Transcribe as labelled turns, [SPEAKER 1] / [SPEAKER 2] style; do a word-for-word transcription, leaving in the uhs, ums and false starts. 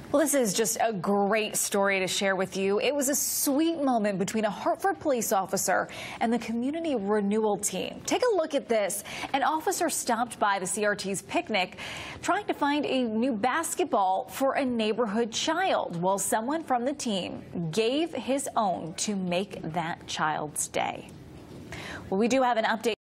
[SPEAKER 1] Well, this is just a great story to share with you. It was a sweet moment between a Hartford police officer and the community renewal team. Take a look at this. An officer stopped by the C R T's picnic trying to find a new basketball for a neighborhood child, while someone from the team gave his own to make that child's day. Well, we do have an update.